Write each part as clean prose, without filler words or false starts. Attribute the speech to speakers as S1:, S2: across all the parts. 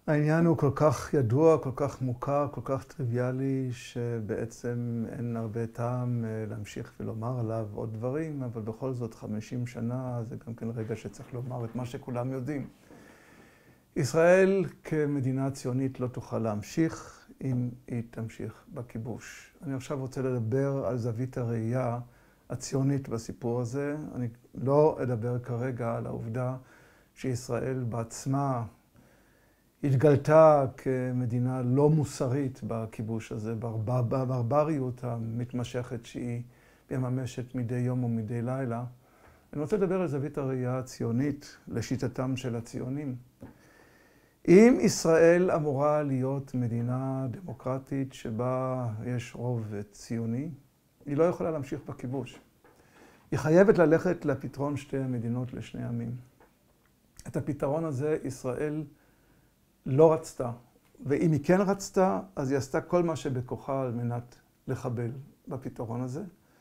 S1: העניין הוא כל כך ידוע, כל כך מוכר, כל כך טריוויאלי, שבעצם אין הרבה טעם להמשיך ולומר עליו עוד דברים, אבל בכל זאת 50 שנה זה גם כן רגע שצריך לומר את מה שכולם יודעים. ישראל כמדינה ציונית לא תוכל להמשיך אם היא תמשיך בכיבוש. אני עכשיו רוצה לדבר על זווית הראייה הציונית בסיפור הזה. אני לא אדבר כרגע על העובדה שישראל בעצמה התגלתה כמדינה לא מוסרית בכיבוש הזה, בברבריות המתמשכת שהיא מממשת מדי יום ומדי לילה. אני רוצה לדבר על זווית הראייה הציונית לשיטתם של הציונים. אם ישראל אמורה להיות מדינה דמוקרטית שבה יש רוב ציוני, היא לא יכולה להמשיך בכיבוש. היא חייבת ללכת לפתרון שתי המדינות לשני עמים. את הפתרון הזה ישראל לא רצתה, ואם היא כן רצתה, אז היא עשתה כל מה שבכוחה על מנת לחבל בפתרון הזה,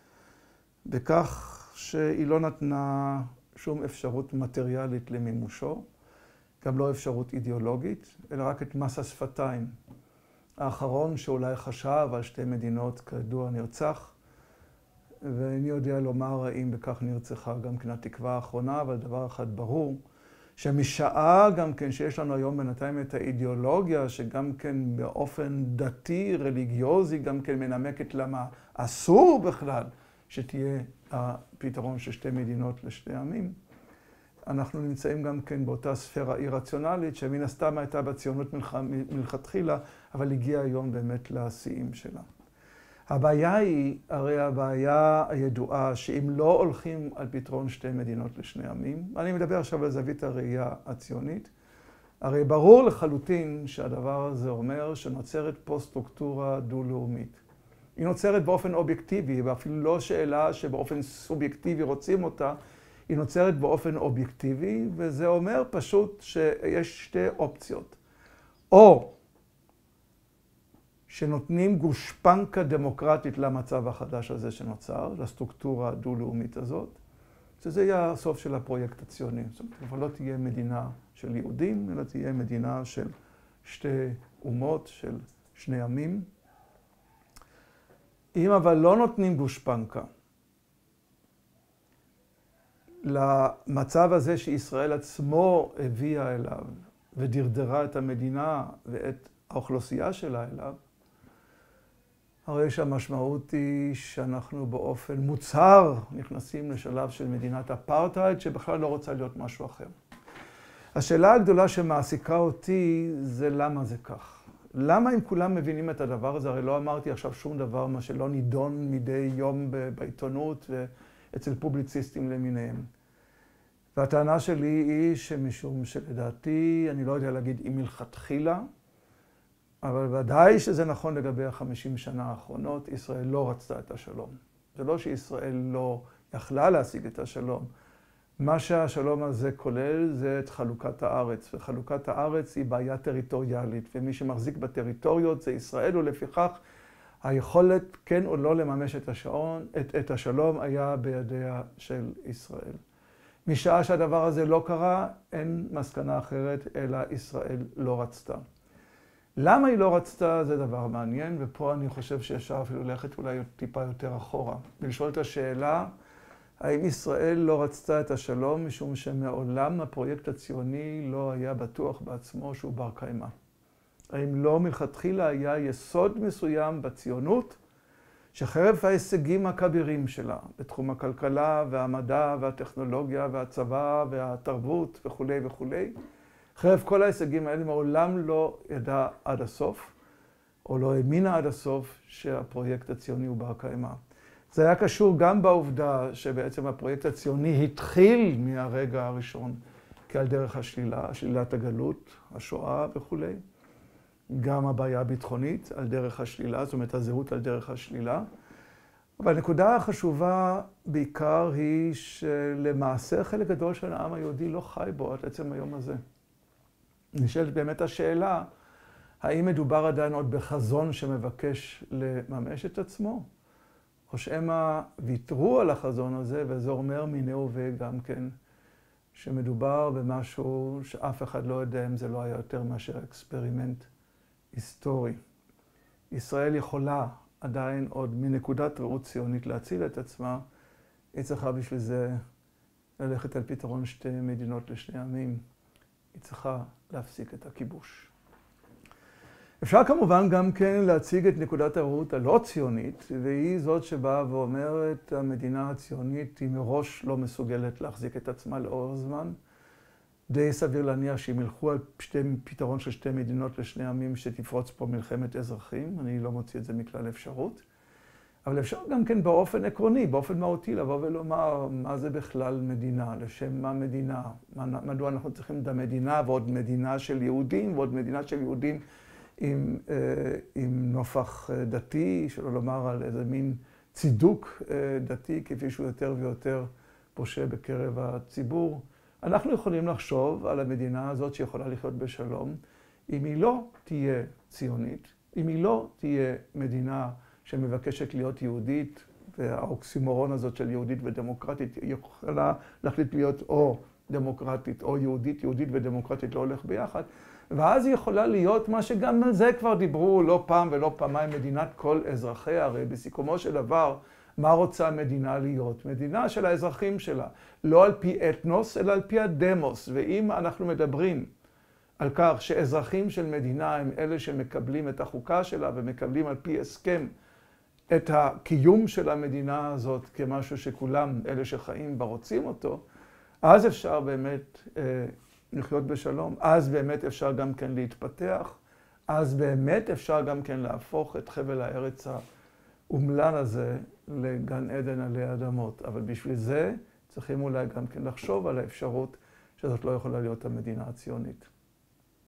S1: בכך שהיא לא נתנה שום אפשרות מטריאלית למימושו, גם לא אפשרות אידיאולוגית, אלא רק את מס השפתיים. האחרון שאולי חשב על שתי מדינות כידוע נרצח, ואיני יודע לומר האם בכך נרצחה גם כן התקווה האחרונה, אבל דבר אחד ברור, שמשעה גם כן שיש לנו היום בינתיים את האידיאולוגיה, שגם כן באופן דתי, רליגיוזי, גם כן מנמקת למה אסור בכלל שתהיה הפתרון של שתי מדינות לשני עמים. אנחנו נמצאים גם כן באותה ספירה אירציונלית, שמן הסתם הייתה בציונות מלכתחילה, אבל הגיעה היום באמת לשיאים שלה. הבעיה היא, הרי הבעיה הידועה, שאם לא הולכים על פתרון שתי מדינות לשני עמים, אני מדבר עכשיו על זווית הראייה הציונית, הרי ברור לחלוטין שהדבר הזה אומר שנוצרת פה סטרוקטורה דו-לאומית. היא נוצרת באופן אובייקטיבי, ואפילו לא שאלה שבאופן סובייקטיבי רוצים אותה, היא נוצרת באופן אובייקטיבי, וזה אומר פשוט שיש שתי אופציות. או שנותנים גושפנקה דמוקרטית למצב החדש הזה שנוצר, לסטרוקטורה הדו-לאומית הזאת, שזה יהיה הסוף של הפרויקט הציוני. זאת אומרת, אבל לא תהיה מדינה של יהודים, אלא תהיה מדינה של שתי אומות, של שני עמים. אם אבל לא נותנים גושפנקה למצב הזה שישראל עצמו הביאה אליו ודרדרה את המדינה ואת האוכלוסייה שלה אליו, הרי שהמשמעות היא שאנחנו באופן מוצהר נכנסים לשלב של מדינת אפרטהייד שבכלל לא רוצה להיות משהו אחר. השאלה הגדולה שמעסיקה אותי זה למה זה כך. למה אם כולם מבינים את הדבר הזה? הרי לא אמרתי עכשיו שום דבר מה שלא נידון מדי יום בעיתונות ואצל פובליציסטים למיניהם. והטענה שלי היא שמשום שלדעתי, אני לא יודע להגיד אם מלכתחילה, אבל ודאי שזה נכון לגבי 50 שנה האחרונות, ישראל לא רצתה את השלום. זה לא שישראל לא יכלה להשיג את השלום. מה שהשלום הזה כולל זה את חלוקת הארץ, וחלוקת הארץ היא בעיה טריטוריאלית, ומי שמחזיק בטריטוריות זה ישראל, ולפיכך היכולת כן או לא לממש את השלום היה בידיה של ישראל. משעה שהדבר הזה לא קרה, אין מסקנה אחרת, אלא ישראל לא רצתה. למה היא לא רצתה זה דבר מעניין, ופה אני חושב שאפשר אפילו ללכת אולי טיפה יותר אחורה. ולשאול את השאלה, האם ישראל לא רצתה את השלום, משום שמעולם הפרויקט הציוני לא היה בטוח בעצמו שהוא בר קיימא. האם לא מלכתחילה היה יסוד מסוים בציונות, שחרף ההישגים הכבירים שלה, בתחום הכלכלה והמדע והטכנולוגיה והצבא והתרבות וכו' וכו', חרף כל ההישגים האלה מעולם לא ידע עד הסוף, או לא האמינה עד הסוף שהפרויקט הציוני הוא בר קיימא. זה היה קשור גם בעובדה שבעצם הפרויקט הציוני התחיל מהרגע הראשון כעל דרך השלילה, שלילת הגלות, השואה וכו'. גם הבעיה הביטחונית על דרך השלילה, זאת אומרת הזהות על דרך השלילה. אבל הנקודה החשובה בעיקר היא שלמעשה חלק גדול של העם היהודי לא חי בו עד עצם היום הזה. נשאלת באמת השאלה, האם מדובר עדיין עוד בחזון שמבקש לממש את עצמו? או שמא ויתרו על החזון הזה, וזה אומר מיני וגם כן, שמדובר במשהו שאף אחד לא יודע אם זה לא היה יותר מאשר אקספרימנט היסטורי. ישראל יכולה עדיין עוד מנקודת ראות ציונית להציל את עצמה, היא צריכה בשביל זה ללכת על פתרון שתי מדינות לשני עמים. היא צריכה להפסיק את הכיבוש. אפשר כמובן גם כן להציג את נקודת הראות הלא ציונית, והיא זאת שבאה ואומרת, המדינה הציונית היא מראש לא מסוגלת להחזיק את עצמה לאורך זמן. די סביר להניח שהם ילכו על פתרון של שתי מדינות לשני עמים שתפרוץ פה מלחמת אזרחים. אני לא מוציא את זה מכלל אפשרות. אבל אפשר גם כן באופן עקרוני, באופן מהותי, לבוא ולומר מה זה בכלל מדינה, לשם מה מדינה, מדוע אנחנו צריכים את המדינה ועוד מדינה של יהודים ועוד מדינה של יהודים עם נופח דתי, שלא לומר על איזה מין צידוק דתי, כפי שהוא יותר ויותר פושה בקרב הציבור. אנחנו יכולים לחשוב על המדינה הזאת שיכולה לחיות בשלום, אם היא לא תהיה ציונית, אם היא לא תהיה מדינה שמבקשת להיות יהודית, והאוקסימורון הזאת של יהודית ודמוקרטית יכולה להחליט להיות או דמוקרטית או יהודית, יהודית ודמוקרטית לא הולך ביחד, ואז היא יכולה להיות מה שגם על זה כבר דיברו לא פעם ולא פעמיים, מדינת כל אזרחיה. הרי בסיכומו של דבר, מה רוצה המדינה להיות? מדינה של האזרחים שלה, לא על פי אתנוס, אלא על פי הדמוס. ואם אנחנו מדברים על כך שאזרחים של מדינה הם אלה שמקבלים את החוקה שלה ומקבלים על פי הסכם את הקיום של המדינה הזאת כמשהו שכולם, אלה שחיים בה, רוצים אותו, אז אפשר באמת לחיות בשלום, אז באמת אפשר גם כן להתפתח, אז באמת אפשר גם כן להפוך את חבל הארץ האומלל הזה לגן עדן עלי אדמות. אבל בשביל זה צריכים אולי גם כן לחשוב על האפשרות שזאת לא יכולה להיות המדינה הציונית.